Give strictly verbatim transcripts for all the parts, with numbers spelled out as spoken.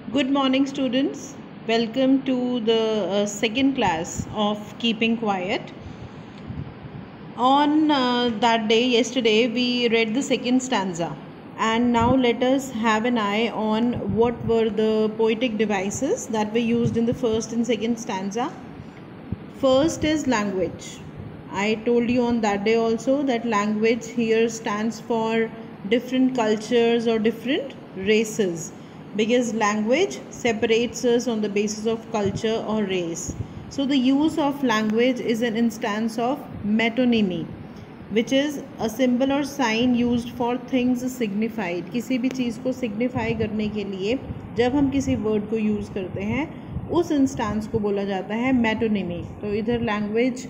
Good morning, students. Welcome to the uh, second class of Keeping Quiet. On uh, that day, yesterday, we read the second stanza. And now let us have an eye on what were the poetic devices that were used in the first and second stanza. First is language. I told you on that day also that language here stands for different cultures or different races, because language separates us on the basis of culture or race. So the use of language is an instance of metonymy, which is a symbol or sign used for things signified. किसी भी चीज़ को signify करने के लिए जब हम किसी word को use करते हैं उस इंस्टेंस को बोला जाता है metonymy. तो इधर language,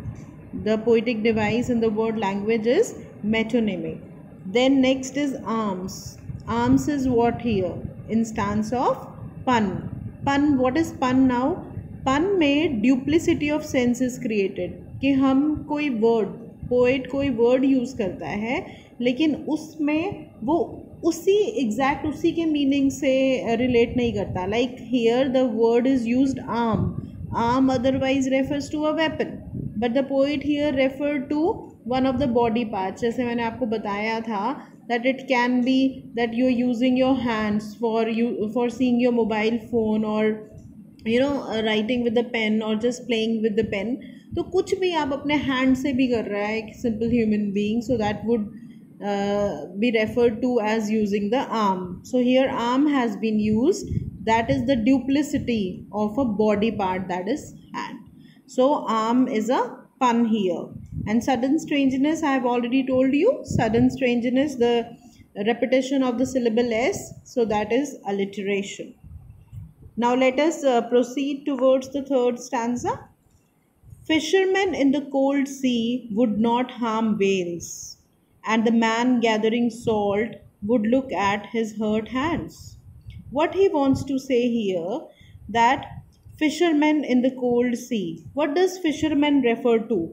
the poetic device in the word language is metonymy. Then next is arms. Arms is what here? Instance of pun. Pun, what is pun now? Pun में duplicity of sense is created. कि हम कोई word, poet कोई word use करता है लेकिन उसमें वो उसी exact उसी के meaning से relate नहीं करता. Like here the word is used arm. Arm otherwise refers to a weapon, but the poet here referred to one of the body parts. जैसे मैंने आपको बताया था that it can be that you are using your hands for you for seeing your mobile phone, or you know uh, writing with the pen or just playing with the pen. तो कुछ भी आप अपने hand से भी कर रहा है एक simple human being, so that would uh, be referred to as using the arm. So here arm has been used, that is the duplicity of a body part, that is hand. So arm is a pun here. And sudden strangeness, I have already told you. Sudden strangeness, the repetition of the syllable S, so that is alliteration. Now let us uh, proceed towards the third stanza. Fishermen in the cold sea would not harm whales, and the man gathering salt would look at his hurt hands. What he wants to say here, that fishermen in the cold sea. What does fishermen refer to?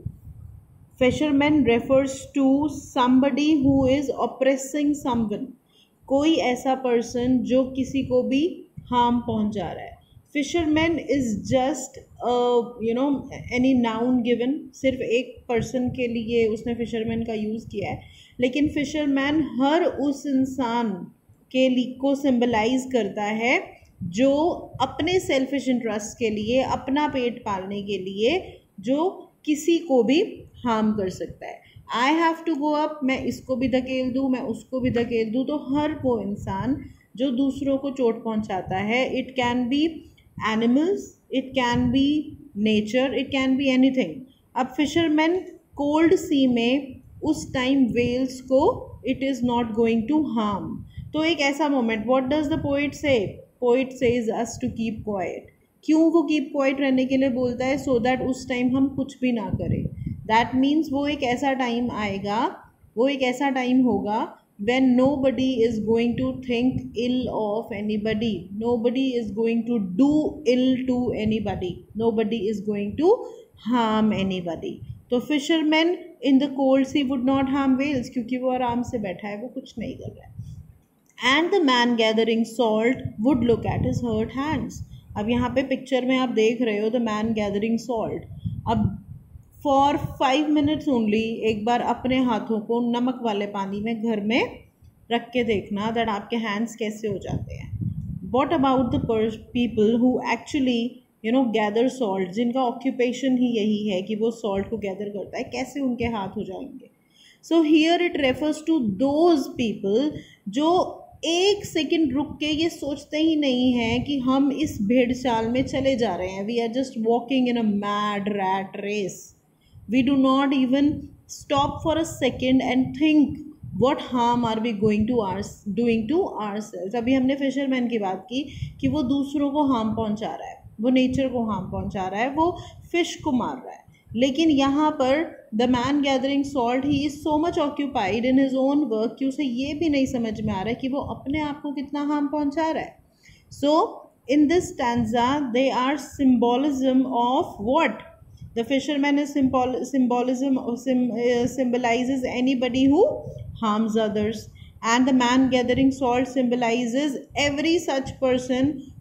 Fisherman refers to somebody who is oppressing someone. कोई ऐसा person जो किसी को भी harm पहुंचा रहा है. Fisherman is just a, you know any noun given. सिर्फ एक person के लिए उसने fisherman का use किया है, लेकिन fisherman हर उस इंसान के लिए को symbolize करता है जो अपने selfish interest के लिए, अपना पेट पालने के लिए, जो किसी को भी हार्म कर सकता है. I have to go up, मैं इसको भी धकेल दूँ, मैं उसको भी धकेल दूँ, तो हर वो इंसान जो दूसरों को चोट पहुंचाता है, it can be animals, it can be nature, it can be anything. अब फिशरमैन कोल्ड सी में उस टाइम वेल्स को it is not going to harm. तो एक ऐसा moment, what does the poet say? Poet says us to keep quiet. क्यों वो keep quiet रहने के लिए बोलता है? सो so दैट उस टाइम हम कुछ भी ना करें. दैट मीन्स वो एक ऐसा टाइम आएगा, वो एक ऐसा टाइम होगा when nobody is going to think ill of anybody, nobody is going to do ill to anybody, nobody is going to harm anybody. तो fishermen in the cold sea would not harm whales, क्योंकि वो आराम से बैठा है, वो कुछ नहीं कर रहा है. And the man gathering salt would look at his hurt hands. अब यहाँ पे पिक्चर में आप देख रहे हो the man gathering salt. अब फॉर फाइव मिनट्स ओनली एक बार अपने हाथों को नमक वाले पानी में घर में रख के देखना दैट आपके हैंड्स कैसे हो जाते हैं. What about the people who actually you know gather salt, जिनका ऑक्यूपेशन ही यही है कि वो सॉल्ट को गैदर करता है, कैसे उनके हाथ हो जाएंगे? So here it refers to those people जो एक सेकेंड रुक के ये सोचते ही नहीं हैं कि हम इस भेड़ चाल में चले जा रहे हैं. We are just walking in a mad rat race. We do not even stop for a second and think what harm are we going to ours doing to ourselves. अभी हमने फिशरमैन की बात की कि वो दूसरों को हार्म पहुंचा रहा है, वो नेचर को हार्म पहुंचा रहा है, वो फिश को मार रहा है. लेकिन यहाँ पर the man gathering salt, he is so much occupied in his own work कि उसे ये भी नहीं समझ में आ रहा है कि वो अपने आप को कितना हार्म पहुंचा रहा है. So in this stanza they are symbolism of what? The fisherman is symbol symbolism sim, uh, symbolizes anybody who harms others, and the man gathering salt symbolizes every such person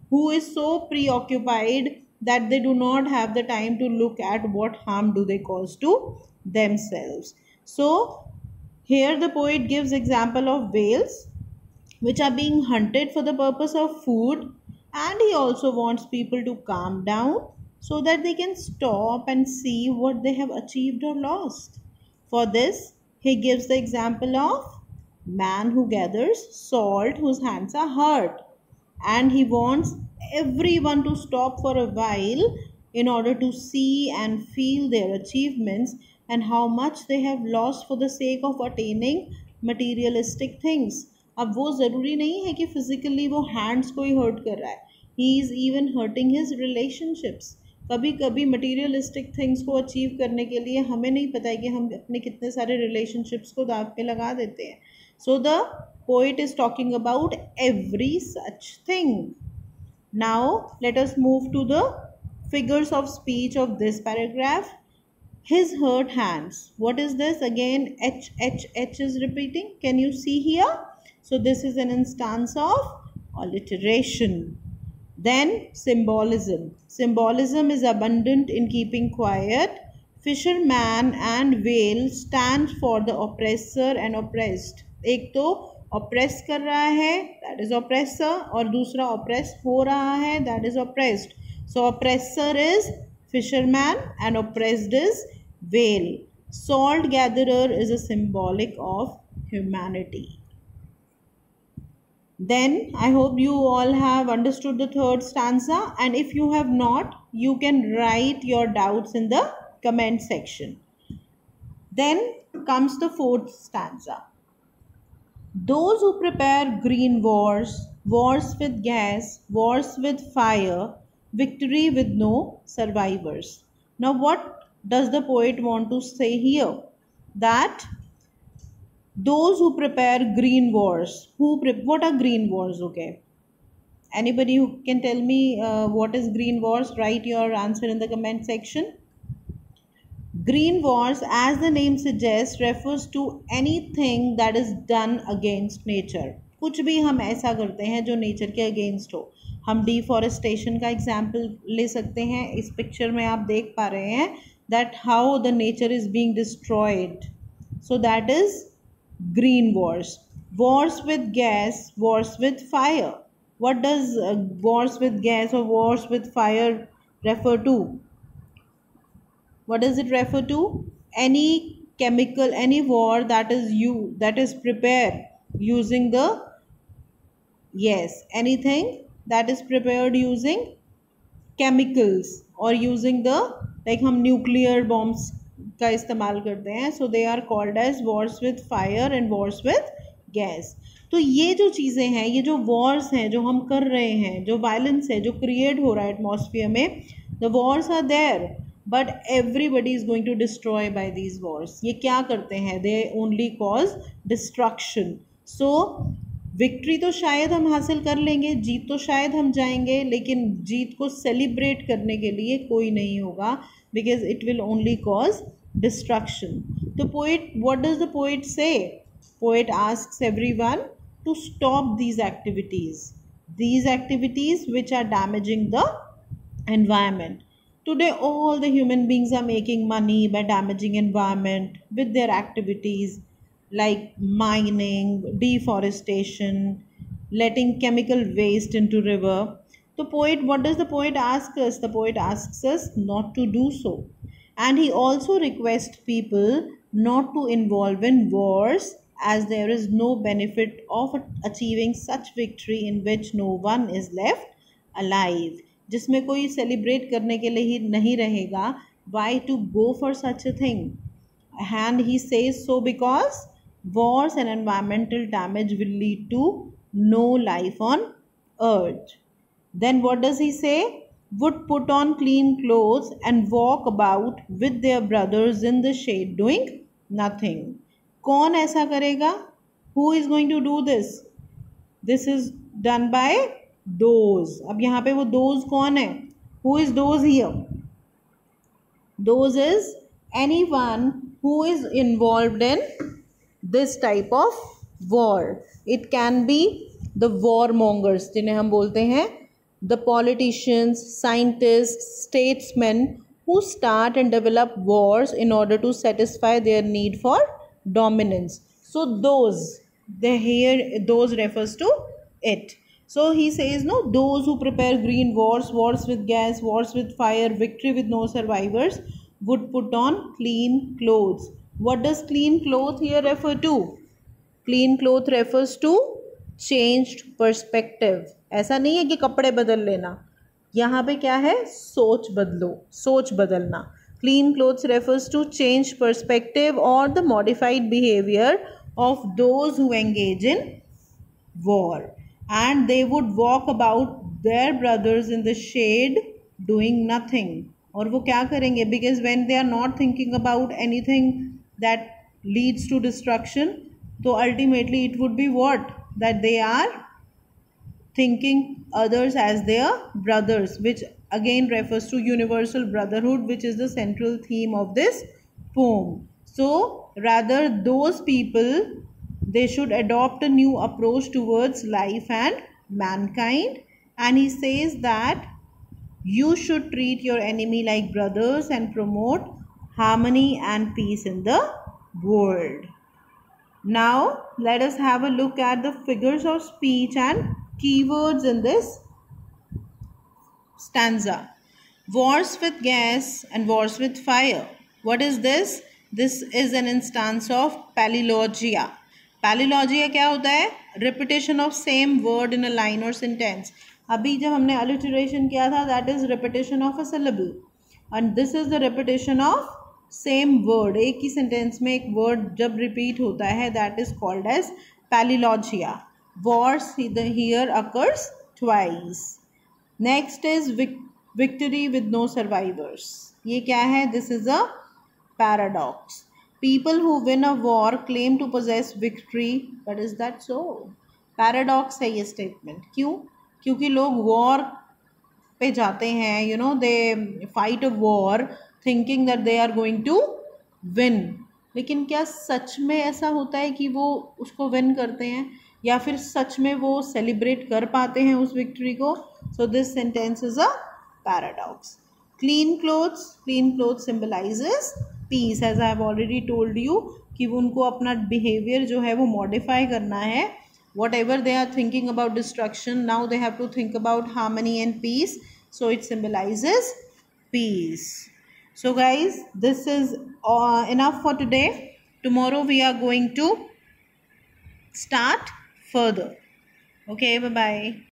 who is so preoccupied that they do not have the time to look at what harm do they cause to themselves. So here the poet gives example of whales which are being hunted for the purpose of food, and he also wants people to calm down so that they can stop and see what they have achieved or lost. For this, he gives the example of man who gathers salt whose hands are hurt, and he wants everyone to stop for a while in order to see and feel their achievements and how much they have lost for the sake of attaining materialistic things. अब वो ज़रूरी नहीं है कि physically वो hands को ही hurt कर रहा है, he is even hurting his relationships. कभी कभी मटीरियलिस्टिक थिंग्स को अचीव करने के लिए हमें नहीं पता है कि हम अपने कितने सारे रिलेशनशिप्स को दाव पे लगा देते हैं. So the poet is talking about every such thing. Now let us move to the figures of speech of this paragraph. His hurt hands. What is this? Again H H H is repeating. Can you see here? So this is an instance of alliteration. Then symbolism. Symbolism is abundant in keeping quiet. Fisherman and whale stand for the oppressor and oppressed. एक तो oppress कर रहा है, that is oppressor, और दूसरा oppress हो रहा है, that is oppressed. So oppressor is fisherman and oppressed is whale. Salt gatherer is a symbolic of humanity. Then I hope you all have understood the third stanza, and if you have not, you can write your doubts in the comment section. Then comes the fourth stanza. Those who prepare green wars, wars with gas, wars with fire, victory with no survivors. Now what does the poet want to say here? That those who prepare green wars, who pre what are green wars? Okay, anybody who can tell me uh, what is green wars? Write your answer in the comment section. Green wars, as the name suggests, refers to anything that is done against nature. कुछ भी हम ऐसा करते हैं जो nature के against हो. हम डिफॉरेस्टेशन का एग्जाम्पल ले सकते हैं. इस पिक्चर में आप देख पा रहे हैं that how the nature is being destroyed. So that is green wars. Wars with gas, wars with fire. What does uh, wars with gas or wars with fire refer to? What does it refer to? Any chemical, any war that is you that is prepared using the, yes, anything that is prepared using chemicals or using the, like हम nuclear bombs का इस्तेमाल करते हैं. So they are called as wars with fire and wars with gas. तो ये जो चीज़ें हैं, ये जो wars हैं जो हम कर रहे हैं, जो violence है जो create हो रहा है atmosphere में, the wars are there. But everybody is going to destroy by these wars. ये क्या करते हैं? They only cause destruction. So victory तो शायद हम हासिल कर लेंगे, जीत तो शायद हम जाएंगे, लेकिन जीत को celebrate करने के लिए कोई नहीं होगा, because it will only cause destruction. The poet, what does the poet say? Poet asks everyone to stop these activities. These activities which are damaging the environment. Today, all the human beings are making money by damaging environment with their activities like mining, deforestation, letting chemical waste into river. The poet, what does the poet ask us? The poet asks us not to do so. And he also requests people not to involve in wars, as there is no benefit of achieving such victory in which no one is left alive. जिसमें कोई celebrate करने के लिए ही नहीं रहेगा. Why to go for such a thing? And he says so because wars and environmental damage will lead to no life on earth. Then what does he say? Would put on clean clothes and walk about with their brothers in the shade doing nothing. कौन ऐसा करेगा? Who is going to do this? This is done by those. अब यहाँ पे वो those कौन है? Who is those here? Those is anyone who is involved in this type of war. It can be the warmongers जिन्हें हम बोलते हैं the politicians, scientists, statesmen who start and develop wars in order to satisfy their need for dominance. So those, the here those refers to it. So he says, no, those who prepare green wars, wars with gas, wars with fire, victory with no survivors, would put on clean clothes. What does clean cloth here refer to? Clean cloth refers to changed perspective. ऐसा नहीं है कि कपड़े बदल लेना, यहाँ पे क्या है, सोच बदलो, सोच बदलना. Clean clothes refers to changed perspective or the modified behavior of those who engage in war, and they would walk about their brothers in the shade doing nothing. और वो क्या करेंगे? Because when they are not thinking about anything that leads to destruction, so ultimately it would be what? That they are thinking others as their brothers, which again refers to universal brotherhood, which is the central theme of this poem. So rather, those people, they should adopt a new approach towards life and mankind. And he says that you should treat your enemy like brothers and promote harmony and peace in the world. Now let us have a look at the figures of speech and keywords in this stanza. Wars with gas and wars with fire. What is this? This is an instance of palilogia. Palilogia क्या होता है? Repetition of same word in a line or sentence. अभी जब हमने alliteration किया था, that is repetition of a syllable, and this is the repetition of same word. एक ही sentence में एक word जब repeat होता है, that is called as palilogia. Wars here occurs twice. Next is vic victory with no survivors. ये क्या है? This is a paradox. People who win a war claim to possess victory, but is that so? Paradox है ये statement. क्यों? क्योंकि लोग war पे जाते हैं, you know, they fight a war thinking that they are going to win. लेकिन क्या सच में ऐसा होता है कि वो उसको win करते हैं, या फिर सच में वो celebrate कर पाते हैं उस victory को? So this sentence is a paradox. Clean clothes, clean clothes symbolizes peace, as I have already told you कि वो उनको अपना behavior जो है वो modify करना है. Whatever they are thinking about destruction, now they have to think about harmony and peace. So it symbolizes peace. So guys, this is uh, enough for today. Tomorrow we are going to start further. Okay, bye bye.